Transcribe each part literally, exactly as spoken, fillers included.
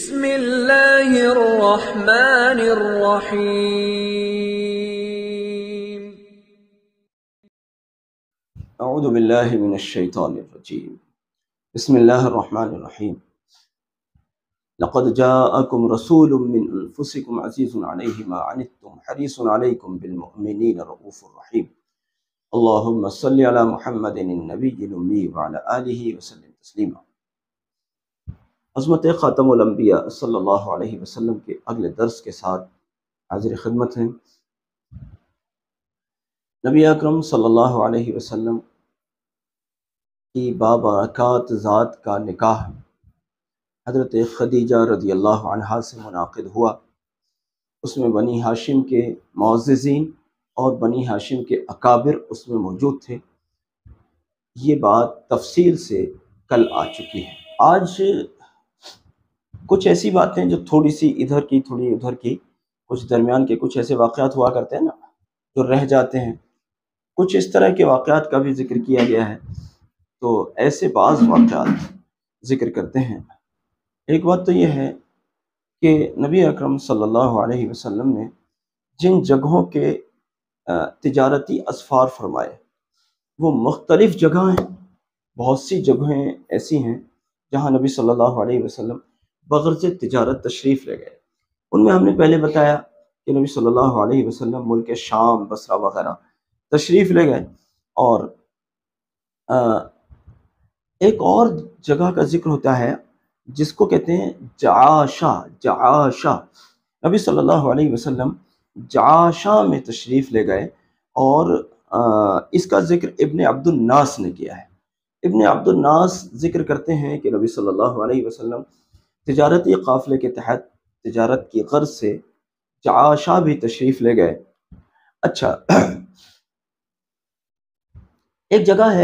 بسم اللہ الرحمن الرحیم۔ اعوذ باللہ من الشیطان الرجیم، بسم اللہ الرحمن الرحیم۔ لقد جاءکم رسول من انفسکم عزیز علیہ ما عنتم حریص علیکم بالمؤمنین رؤوف الرحیم۔ اللہم صلی علی محمد النبی الامی وعلی آلہ وسلم تسلیما۔ عظمت خاتم الانبیاء صلی اللہ علیہ وسلم کے اگلے درس کے ساتھ حاضر خدمت ہیں۔ نبی اکرم صلی اللہ علیہ وسلم کی بابرکات ذات کا نکاح حضرت خدیجہ رضی اللہ عنہا سے منعقد ہوا۔ اس میں بنی ہاشم کے معززین اور بنی ہاشم کے اکابر اس میں موجود تھے۔ یہ بات تفصیل سے کل آ چکی ہے۔ آج کچھ ایسی باتیں جو تھوڑی سی ادھر کی تھوڑی ادھر کی، کچھ درمیان کے کچھ ایسے واقعات ہوا کرتے ہیں نا جو رہ جاتے ہیں، کچھ اس طرح کے واقعات کا بھی ذکر کیا گیا ہے۔ تو ایسے بعض واقعات ذکر کرتے ہیں۔ ایک بات تو یہ ہے کہ نبی اکرم صلی اللہ علیہ وسلم نے جن جگہوں کے تجارتی اسفار فرمائے وہ مختلف جگہ ہیں۔ بہت سی جگہیں ایسی ہیں جہاں نبی صلی اللہ علیہ وسلم بغرض تجارت تشریف لے گئے۔ ان میں ہم نے پہلے بتایا کہ نبی صلی اللہ علیہ وسلم ملک شام، بصرہ وغیرہ تشریف لے گئے، اور ایک اور جگہ کا ذکر ہوتا ہے جس کو کہتے ہیں جعاشہ۔ جعاشہ نبی صلی اللہ علیہ وسلم جعاشہ میں تشریف لے گئے، اور اس کا ذکر ابن عبد الناس نے کیا ہے۔ ابن عبد الناس ذکر کرتے ہیں کہ نبی صلی اللہ علیہ وسلم تجارتی قافلے کے تحت تجارت کی غرض سے جعاشہ بھی تشریف لے گئے۔ اچھا، ایک جگہ ہے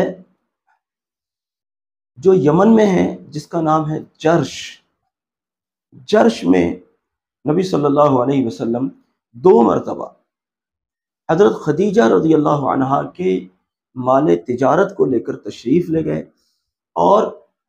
جو یمن میں ہے جس کا نام ہے جرش۔ جرش میں نبی صلی اللہ علیہ وسلم دو مرتبہ حضرت خدیجہ رضی اللہ عنہا کے مال تجارت کو لے کر تشریف لے گئے، اور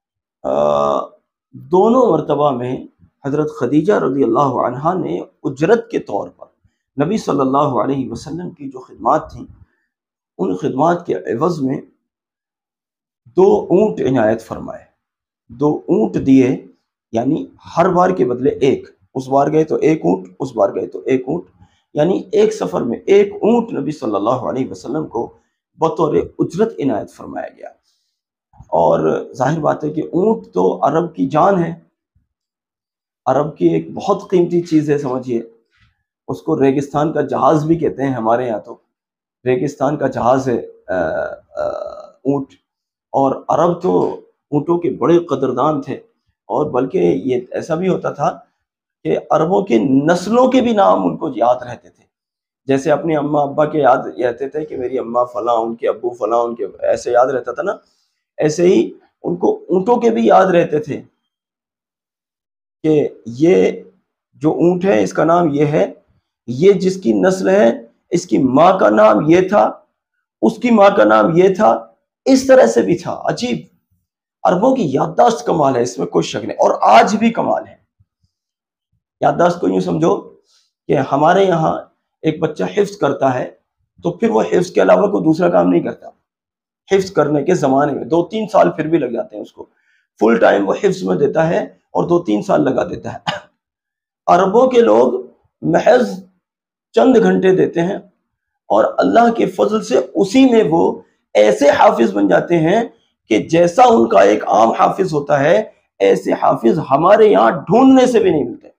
دونوں مرتبہ میں حضرت خدیجہ رضی اللہ عنہا نے اجرت کے طور پر نبی صلی اللہ علیہ وسلم کی جو خدمات تھیں ان خدمات کے عوض میں دو اونٹ عنایت فرمائے۔ دو اونٹ دیے، یعنی ہر بار کے بدلے ایک، اس بار گئے تو ایک اونٹ، اس بار گئے تو ایک اونٹ، یعنی ایک سفر میں ایک اونٹ نبی صلی اللہ علیہ وسلم کو بطور اجرت عنایت فرمایا گیا۔ اور ظاہر بات ہے کہ اونٹ تو عرب کی جان ہے، عرب کی ایک بہت قیمتی چیز ہے، سمجھیے اس کو ریگستان کا جہاز بھی کہتے ہیں۔ ہمارے یہاں تو ریگستان کا جہاز ہے اونٹ، اور عرب تو اونٹوں کے بڑے قدردان تھے، اور بلکہ یہ ایسا بھی ہوتا تھا کہ عربوں کے نسلوں کے بھی نام ان کو یاد رہتے تھے۔ جیسے اپنی اماں ابا کے یاد رہتے تھے کہ میری اماں فلاں، ان کے ابو فلاں، ان کے ایسے یاد رہتا تھا نا، ایسے ہی ان کو اونٹوں کے بھی یاد رہتے تھے کہ یہ جو اونٹ ہے اس کا نام یہ ہے، یہ جس کی نسل ہے اس کی ماں کا نام یہ تھا، اس کی ماں کا نام یہ تھا، اس طرح سے بھی تھا۔ عجیب، عربوں کی یادداشت کمال ہے، اس میں کوئی شک نہیں، اور آج بھی کمال ہے۔ یادداشت کو یوں سمجھو کہ ہمارے یہاں ایک بچہ حفظ کرتا ہے تو پھر وہ حفظ کے علاوہ کوئی دوسرا کام نہیں کرتا۔ حفظ کرنے کے زمانے میں دو تین سال پھر بھی لگ جاتے ہیں اس کو، فل ٹائم وہ حفظ میں دیتا ہے اور دو تین سال لگا دیتا ہے۔ عربوں کے لوگ محض چند گھنٹے دیتے ہیں، اور اللہ کے فضل سے اسی میں وہ ایسے حافظ بن جاتے ہیں کہ جیسا ان کا ایک عام حافظ ہوتا ہے ایسے حافظ ہمارے یہاں ڈھونڈنے سے بھی نہیں ملتے۔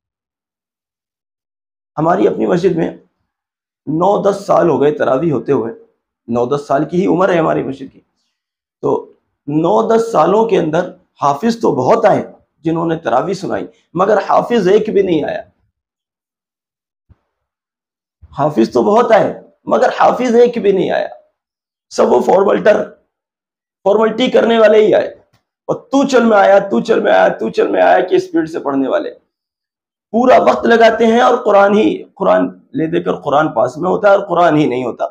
ہماری اپنی مسجد میں نو دس سال ہو گئے تراویح ہوتے ہوئے، نو دس سال کی ہی عمر ہے ہماری مسجد کی، تو نو دس سالوں کے اندر حافظ تو بہت آئے جنہوں نے تراویح سنائی، مگر حافظ ایک بھی نہیں آیا۔ حافظ تو بہت آئے مگر حافظ ایک بھی نہیں آیا، سب وہ فارملٹر فارملٹی کرنے والے ہی آئے، اور تو چل میں آیا تو چل میں آیا تو چل میں آیا کہ اسپیڈ سے پڑھنے والے پورا وقت لگاتے ہیں، اور قرآن ہی قرآن لے دے کر قرآن پاس میں ہوتا ہے اور قرآن ہی نہیں ہوتا۔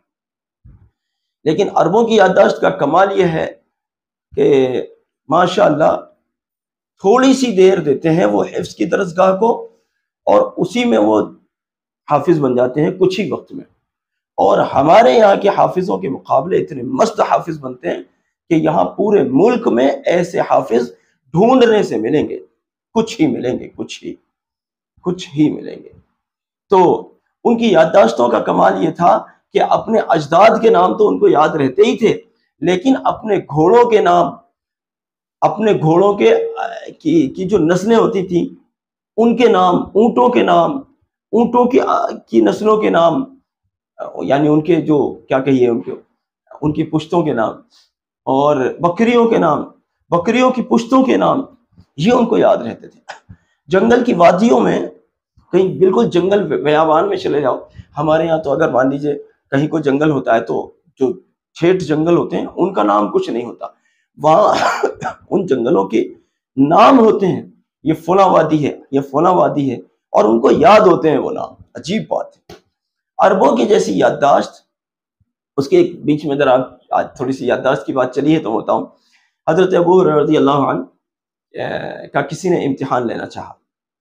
لیکن عربوں کی یادداشت کا کمال یہ ہے کہ ماشاء اللہ تھوڑی سی دیر دیتے ہیں وہ حفظ کی درسگاہ کو، اور اسی میں وہ حافظ بن جاتے ہیں کچھ ہی وقت میں. اور ہمارے یہاں کے حافظوں کے مقابلے اتنے مست حافظ بنتے ہیں کہ یہاں پورے ملک میں ایسے حافظ ڈھونڈنے سے ملیں گے، کچھ ہی ملیں گے، کچھ ہی کچھ ہی ملیں گے. تو ان کی یادداشتوں کا کمال یہ تھا کہ اپنے اجداد کے نام تو ان کو یاد رہتے ہی تھے، لیکن اپنے گھوڑوں کے نام، اپنے گھوڑوں کے کی, کی جو نسلیں ہوتی تھیں ان کے نام، اونٹوں کے نام، اونٹوں کی کی نسلوں کے نام، یعنی ان کے جو کیا کہیے ان کے ان کی پشتوں کے نام، اور بکریوں کے نام، بکریوں کی پشتوں کے نام، یہ ان کو یاد رہتے تھے. جنگل کی وادیوں میں، کہیں بالکل جنگل بیابان میں چلے جاؤ، ہمارے یہاں تو اگر مان لیجیے کہیں کوئی جنگل ہوتا ہے تو جو چھیٹ جنگل ہوتے ہیں ان کا نام کچھ نہیں ہوتا، وہاں ان جنگلوں کے نام ہوتے ہیں، یہ فلاں وادی ہے، یہ فلاں وادی ہے، اور ان کو یاد ہوتے ہیں وہ نام. عجیب بات ہے. عربوں کی جیسی یادداشت. اس کے ایک بیچ میں ذرا آج تھوڑی سی یادداشت کی بات چلی ہے تو بتاؤں. حضرت ابو ہریرہ رضی اللہ عنہ کا کسی نے امتحان لینا چاہا،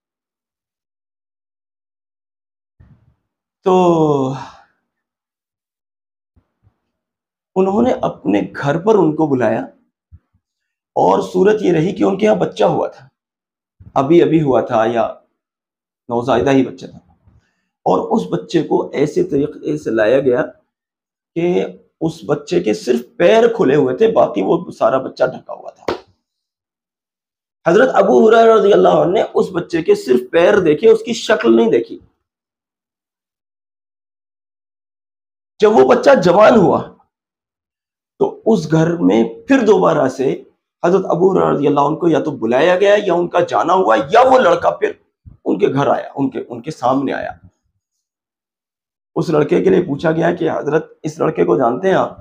تو انہوں نے اپنے گھر پر ان کو بلایا، اور صورت یہ رہی کہ ان کے یہاں بچہ ہوا تھا، ابھی ابھی ہوا تھا یا نوزائیدہ ہی بچہ تھا، اور اس بچے کو ایسے طریقے سے لایا گیا کہ اس بچے کے صرف پیر کھلے ہوئے تھے، باقی وہ سارا بچہ ڈھکا ہوا تھا. حضرت ابو ہریرہ رضی اللہ عنہ نے اس بچے کے صرف پیر دیکھے، اس کی شکل نہیں دیکھی. جب وہ بچہ جوان ہوا تو اس گھر میں پھر دوبارہ سے حضرت ابو ہریرہ رضی اللہ عنہ کو یا تو بلایا گیا یا ان کا جانا ہوا، یا وہ لڑکا پھر ان کے گھر آیا، ان کے ان کے سامنے آیا. اس لڑکے کے لیے پوچھا گیا کہ حضرت اس لڑکے کو جانتے ہیں آپ؟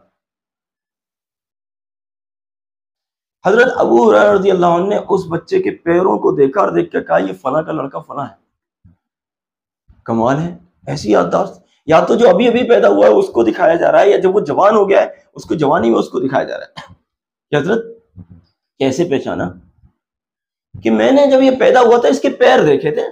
حضرت ابو ہریرہ رضی اللہ عنہ نے اس بچے کے پیروں کو دیکھا اور دیکھ کے کہا یہ فلاں کا لڑکا فلاں ہے. کمال ہے. ایسی یادداشت. یا تو جو ابھی ابھی پیدا ہوا ہے اس کو دکھایا جا رہا ہے، یا جب وہ جوان ہو گیا ہے اس کو جوانی میں اس کو دکھایا جا رہا ہے. کہ حضرت کیسے پہچانا کہ میں نے جب یہ پیدا ہوا تھا اس کے پیر دیکھے تھے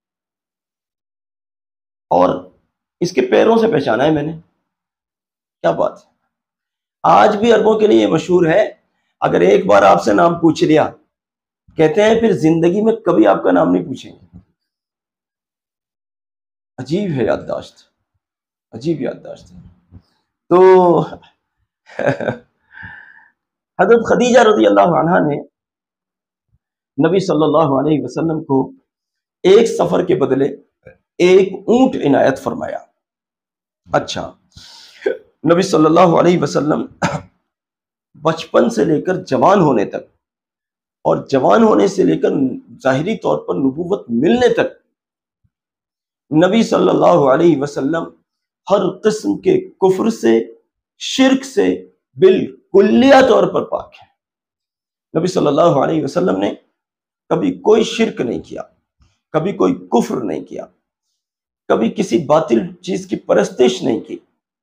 اور اس کے پیروں سے پہچانا ہے میں نے. کیا بات ہے. آج بھی عربوں کے لیے یہ مشہور ہے، اگر ایک بار آپ سے نام پوچھ لیا، کہتے ہیں پھر زندگی میں کبھی آپ کا نام نہیں پوچھیں گے. عجیب ہے یادداشت، عجیب یادداشت ہے. تو حضرت خدیجہ رضی اللہ عنہا نے نبی صلی اللہ علیہ وسلم کو ایک سفر کے بدلے ایک اونٹ عنایت فرمایا. اچھا، نبی صلی اللہ علیہ وسلم بچپن سے لے کر جوان ہونے تک، اور جوان ہونے سے لے کر ظاہری طور پر نبوت ملنے تک، نبی صلی اللہ علیہ وسلم ہر قسم کے کفر سے، شرک سے بالکلیہ طور پر پاک ہے. نبی صلی اللہ علیہ وسلم نے کبھی کوئی شرک نہیں کیا، کبھی کوئی کفر نہیں کیا، کبھی کسی باطل چیز کی پرستش نہیں کی.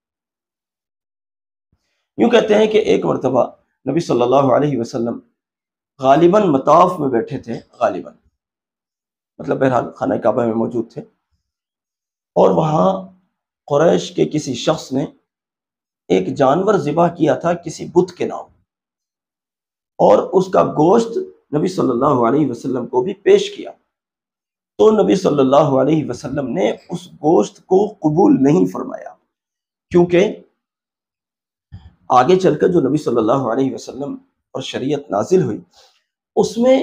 یوں کہتے ہیں کہ ایک مرتبہ نبی صلی اللہ علیہ وسلم غالباً مطاف میں بیٹھے تھے، غالباً مطلب بہرحال خانہ کعبہ میں موجود تھے، اور وہاں قریش کے کسی شخص نے ایک جانور ذبح کیا تھا کسی بت کے نام، اور اس کا گوشت نبی صلی اللہ علیہ وسلم کو بھی پیش کیا. تو نبی صلی اللہ علیہ وسلم نے اس گوشت کو قبول نہیں فرمایا، کیونکہ آگے چل کر جو نبی صلی اللہ علیہ وسلم اور شریعت نازل ہوئی اس میں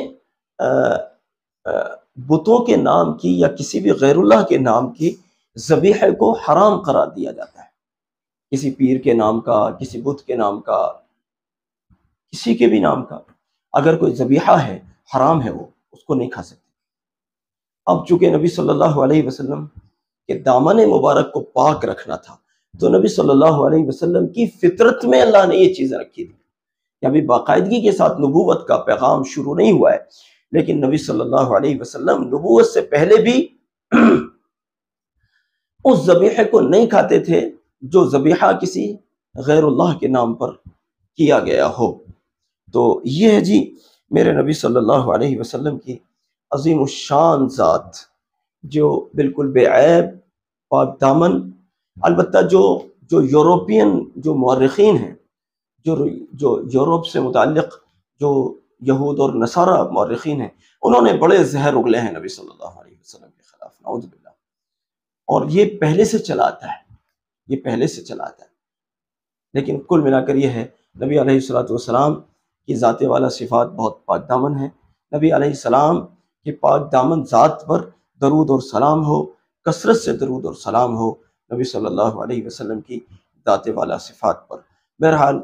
بتوں کے نام کی یا کسی بھی غیر اللہ کے نام کی ذبیحہ کو حرام قرار دیا جاتا ہے. کسی پیر کے نام کا، کسی بت کے نام کا، کسی کے بھی نام کا اگر کوئی ذبیحہ ہے حرام ہے، وہ اس کو نہیں کھا سکتے. اب چونکہ نبی صلی اللہ علیہ وسلم کے دامن مبارک کو پاک رکھنا تھا، تو نبی صلی اللہ علیہ وسلم کی فطرت میں اللہ نے یہ چیزیں رکھی تھی. ابھی باقاعدگی کے ساتھ نبوت کا پیغام شروع نہیں ہوا ہے، لیکن نبی صلی اللہ علیہ وسلم نبوت سے پہلے بھی اس ذبیحے کو نہیں کھاتے تھے جو ذبیحہ کسی غیر اللہ کے نام پر کیا گیا ہو. تو یہ ہے جی میرے نبی صلی اللہ علیہ وسلم کی عظیم الشان ذات جو بالکل بے عیب پاک دامن، البتہ جو جو یورپین جو مورخین ہیں، جو جو یورپ سے متعلق جو یہود اور نصارہ مورخین ہیں، انہوں نے بڑے زہر اگلے ہیں نبی صلی اللہ علیہ وسلم کے خلاف، نعوذ باللہ، اور یہ پہلے سے چلا آتا ہے، یہ پہلے سے چلا آتا ہے۔ لیکن کل ملا کر یہ ہے، نبی علیہ الصلوۃ والسلام کی ذات والا صفات بہت پاک دامن ہیں۔ نبی علیہ السلام کی پاک دامن ذات پر درود اور سلام ہو، کثرت سے درود اور سلام ہو نبی صلی اللہ علیہ وسلم کی ذات والا صفات پر۔ بہرحال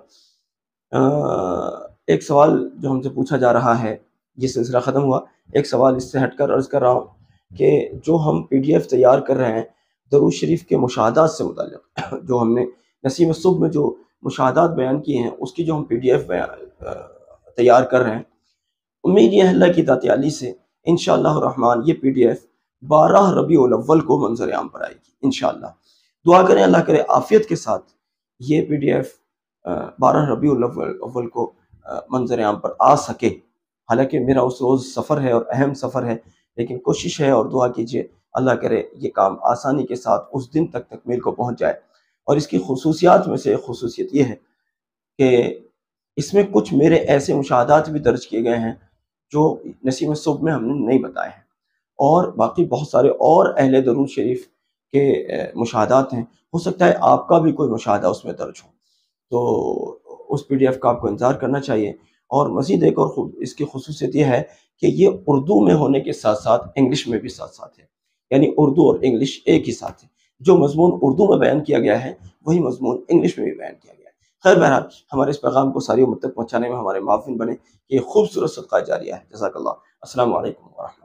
ایک سوال جو ہم سے پوچھا جا رہا ہے، یہ سلسلہ ختم ہوا، ایک سوال اس سے ہٹ کر عرض کر رہا ہوں کہ جو ہم پی ڈی ایف تیار کر رہے ہیں درود شریف کے مشاہدات سے متعلق، جو ہم نے نسیم الصبح میں جو مشاہدات بیان کیے ہیں، اس کی جو ہم پی ڈی ایف تیار کر رہے ہیں، امید یہ ہے اللہ کی ذات عالی سے انشاءاللہ الرحمن یہ پی ڈی ایف بارہ ربیع الاول کو منظر عام پر آئے گی انشاءاللہ۔ دعا کریں اللہ کرے عافیت کے ساتھ یہ پی ڈی ایف بارہ ربیع الاول کو منظر عام پر آ سکے۔ حالانکہ میرا اس روز سفر ہے اور اہم سفر ہے، لیکن کوشش ہے اور دعا کیجیے اللہ کرے یہ کام آسانی کے ساتھ اس دن تک تکمیل کو پہنچ جائے۔ اور اس کی خصوصیات میں سے ایک خصوصیت یہ ہے کہ اس میں کچھ میرے ایسے مشاہدات بھی درج کیے گئے ہیں جو نسیم الصبح میں ہم نے نہیں بتائے ہیں، اور باقی بہت سارے اور اہل درود شریف کے مشاہدات ہیں، ہو سکتا ہے آپ کا بھی کوئی مشاہدہ اس میں درج ہو، تو اس پی ڈی ایف کا آپ کو انتظار کرنا چاہیے۔ اور مزید ایک اور اس کی خصوصیت یہ ہے کہ یہ اردو میں ہونے کے ساتھ ساتھ انگلش میں بھی ساتھ ساتھ ہے، یعنی اردو اور انگلش ایک ہی ساتھ ہے، جو مضمون اردو میں بیان کیا گیا ہے وہی مضمون انگلش میں بھی بیان کیا گیا ہے۔ خیر بہرحال ہمارے اس پیغام کو ساری امت تک پہنچانے میں ہمارے معاون بنے، یہ خوبصورت صدقہ جاریہ ہے۔ جزاک اللہ۔ السلام علیکم ورحمۃ اللہ۔